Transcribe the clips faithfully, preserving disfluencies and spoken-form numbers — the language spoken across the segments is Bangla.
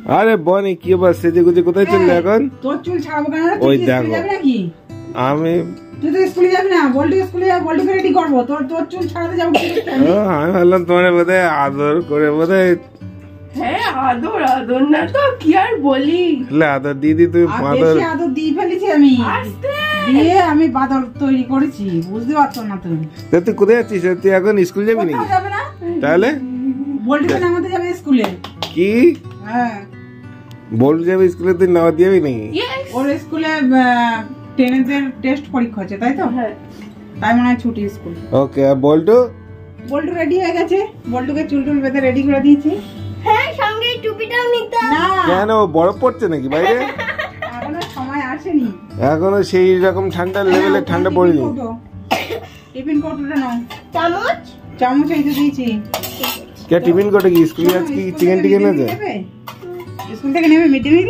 আরে বনি কি বল সেজে গুজে কোথায় চললে এখন? তোর চুল ছাড়াবো কেন? ওই তুই দেখো যাবি নাকি? আমি তুই তো স্কুলে যাবি না, বল্টু স্কুলে যাবে, বল্টুকে রেডি করবো। তোর তোর চুল ছাড়াতে যাবো কি? ও আমি ভাবলাম তোমার বোধহয় আদর করে বোধহয়। হ্যাঁ আদর আদর না তো কি আর বলি। আদর দিদি তুমি আদর বেশি আদর দিয়ে ফেলেছি আমি। দিয়ে আমি বাদর তৈরি করেছি, বুঝতে পারছো না তুমি? তুই কোথায় যাচ্ছিস? তুই এখন স্কুল যাবি নাকি? যাবে না তাহলে বল্টুকে নামাতে যাবে স্কুলে। কি? হ্যাঁ বল্টু যাবে স্কুলে, তুই নামাতে যাবি নাকি? ওর স্কুলে টেনেদের টেস্ট পরীক্ষা হচ্ছে, তাই তো? হ্যাঁ তাই মনে হয় ছুটি স্কুল। ওকে আর বল্টু? বল্টু রেডি হয়ে গেছে, বল্টুকে চুল টুল বেঁধে রেডি করে দিয়েছি। হ্যাঁ সঙ্গে টুপিটাও নিতে না কেন বরফ পড়ছে নাকি বাইরে? এখনো সময় আসেনি, এখনো সেই রকম ঠান্ডা লেভেলে ঠান্ডা পড়েনি। টিফিন কৌটোটা নাও। চামচ চামচ এই তো দিয়েছি। কে টিফিন কোটে কি স্কুলে আজ কি চিকেন টিকেন আছে? স্কুল থেকে নেবে মিড ডে মিল।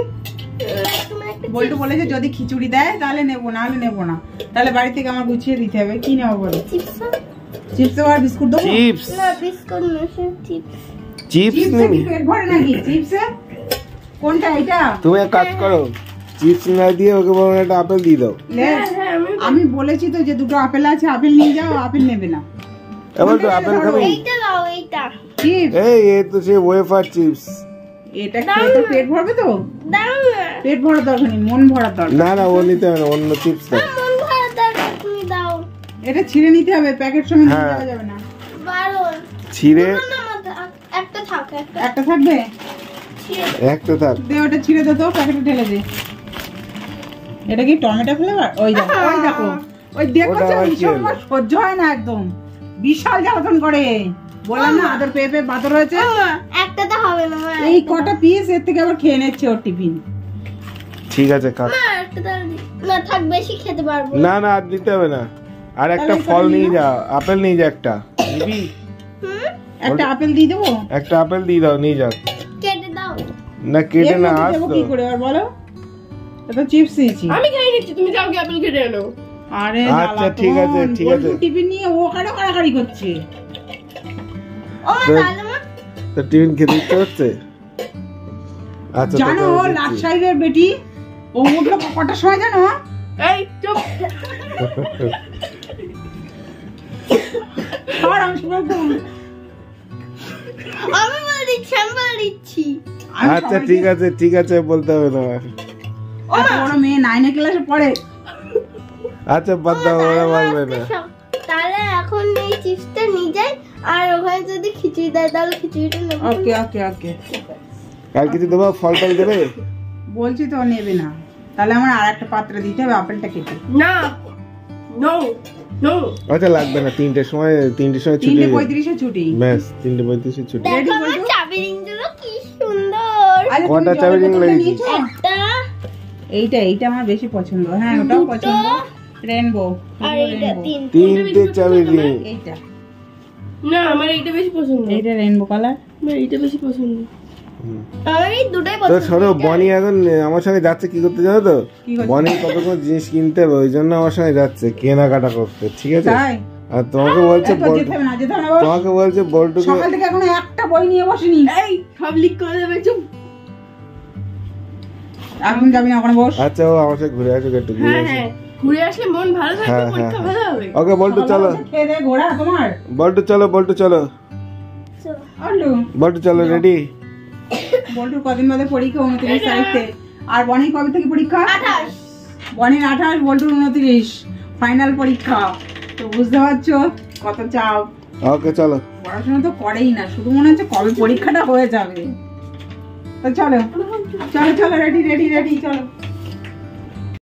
বল্টু বলেছে যদি খিচুড়ি দেয় তাহলে নেবো, না হলে নেবো না। তাহলে বাড়ি থেকে আমার গুছিয়ে দিতে হবে। কি নেবো বলো? চিপস আর বিস্কুট দেবো? চিপস না বিস্কুট না চিপস। চিপস নিবি? পেট ভরে নাকি চিপসে? কোনটা এটা? তুমি এক কাজ করো, চিপস না দিয়ে ওকে বরং একটা আপেল দিয়ে দাও। আমি বলেছি তো যে দুটো আপেল আছে, আপেল নিয়ে যাও। আপেল নেবে না। এবার তো আপেল খাবে। এইটা নাও এইটা। চিপস এই এই তো সে ওয়েফার চিপস। এটা খেয়ে তো পেট ভরবে তো? দাও না। পেট ভরা দরকার নেই, মন ভরা দরকার। না না ও নিতে হবে না, অন্য চিপস দাও। মন ভরা দাও তুমি দাও। এটা ছিঁড়ে নিতে হবে, প্যাকেট সমেত নিয়ে যাওয়া যাবে না। বারণ। ছিঁড়ে একটা থাক একটা। একটা থাকবে? একটা থাক। দে ওটা ছিঁড়ে দে তো, প্যাকেটে ঢেলে দে। এটা কি টমেটো ফ্লেভার? ওই দেখো ওই দেখো ওই দেখো ভীষণ সহ্য হয় না, একদম বিশাল জ্বালাতন করে। বললাম না আদর পেয়ে পেয়ে বাদর হয়েছে। একটা তো হবে না। এই কটা পিস এর থেকে আবার খেয়ে নিচ্ছে ওর টিফিন। ঠিক আছে খা। মা একটা দাও। না থাক বেশি খেতে পারবো না না আর দিতে হবে না। আর একটা ফল নিয়ে যা, আপেল নিয়ে যা একটা। নিবি? একটা আপেল দিয়ে দেবো? একটা আপেল দিয়ে দাও, নিয়ে যাও। কেটে দাও। না কেটে না আস দেবো তো। কি করে আর বলো? এটা চিপস দিয়েছি আমি খাই নিচ্ছি, তুমি যাও কি আপেল কেটে আনো। আরে আচ্ছা ঠিক আছে ঠিক আছে। টিফিন নিয়ে ও কারো কাড়াকাড়ি করছে। ও মা তাহলে মা তো টিফিন খেতে ইচ্ছে হচ্ছে? আচ্ছা জানো লাট সাহেবের বেটি ও উঠলো কটার সময় জানো? এই চুপ। আর আমি শুনবো। আমি বলে দিচ্ছি আমি বলে দিচ্ছি। আচ্ছা ঠিক আছে ঠিক আছে বলতে হবে না। এত বড় মেয়ে নাইনে ক্লাসে পড়ে। আচ্ছা বাদ দাও, ওরা বলবে না। তাহলে এখন এই চিপসটা নিয়ে যাই, আর ওখানে যদি খিচুড়ি দেয় তাহলে খিচুড়িটা নেব। ওকে ওকে ওকে। আর কিছু দেবো? ফল টল দেবে? বলছি তো নেবে না, তাহলে আমার আর একটা পাত্রে দিতে হবে আপেলটা কেটে। না নো নো আচ্ছা লাগবে না, তিনটের সময় তিনটের সময় ছুটি। তিনটে পঁয়ত্রিশে ছুটি। ব্যাস তিনটে পঁয়ত্রিশে ছুটি। দেখো আমার চাবি রিংগুলো কি সুন্দর। কটা চাবি রিং লাগিয়েছিস? একটা এইটা এইটা আমার বেশি পছন্দ। হ্যাঁ ওটাও পছন্দ। রেনবো আর এইটা তিন। তিনটে চাবি রিং। এইটা না আমার এইটা বেশি পছন্দ। এইটা রেনবো কালার। না এইটা বেশি পছন্দ। আমার এই দুটোই তো পছন্দ। শোনো বনি এখন আমার সঙ্গে যাচ্ছে কি করতে জানো তো? বনি কত কোন জিনিস কিনতে হবে, ওই জন্য আমার সঙ্গে যাচ্ছে কেনাকাটা করতে। ঠিক আছে? তাই? আর তোমাকে বলছে যেতে হবে না যেতে হবে না। তোমাকে বলছে বল্টুকে সকাল থেকে এখনো একটা বই নিয়ে বসিনি। এই সব লিক করে দেবে চুপ। এখন যাবি না ওখানে বস। আচ্ছা ও আমার সাথে ঘুরে আসুক একটু ঘুরে হ্যাঁ আসুক। হ্যাঁ ঘুরে আসলে মন ভালো থাকবে, হ্যাঁ, পরীক্ষা হ্যাঁ, ভালো হবে। ওকে বল্টু চলো। খেয়ে দে ঘোড়া তোমার। বল্টু চলো বল্টু চলো আলু বল্টু চলো রেডি। বল্টুর কদিন বাদে পরীক্ষা? উনত্রিশ তারিখে। আর বনির কবে থেকে পরীক্ষা? আঠাশ। বনির আঠাশ, বল্টুর উনত্রিশ। ফাইনাল পরীক্ষা। তো বুঝতে পারছো কত চাপ। ওকে চলো। পড়াশোনা তো করেই না, শুধু মনে হচ্ছে কবে পরীক্ষাটা হয়ে যাবে। তো চলো চলো চলো রেডি রেডি রেডি চলো।